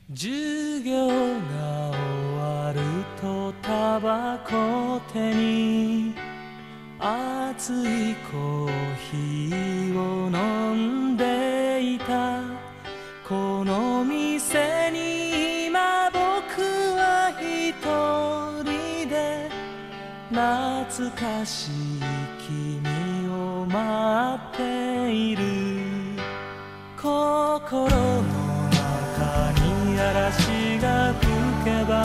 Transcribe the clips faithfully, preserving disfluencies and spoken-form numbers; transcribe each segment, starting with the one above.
授業が終わるとタバコ手に熱いコーヒーを飲んでいた。この店に今僕は一人で懐かしい君を待っている。心の中に嵐が吹けば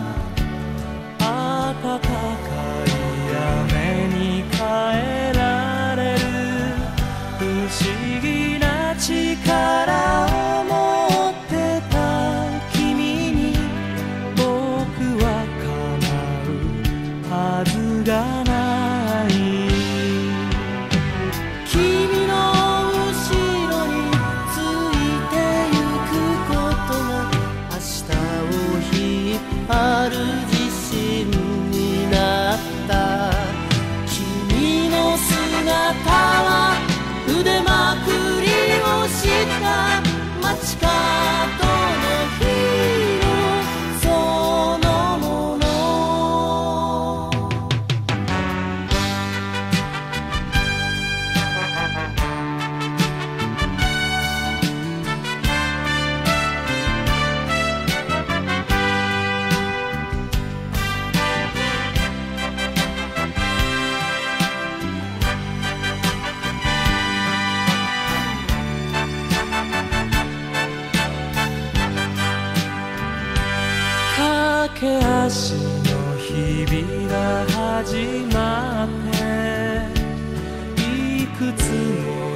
暖かい雨に変えられる。不思議な力を持ってた君に僕は叶うはずがない。君の後ろについてゆくことが明日を引っ張る自信になった。君の姿は腕まくりをした街角のヒーローそのもの。駆け足の日々が始まっていくつも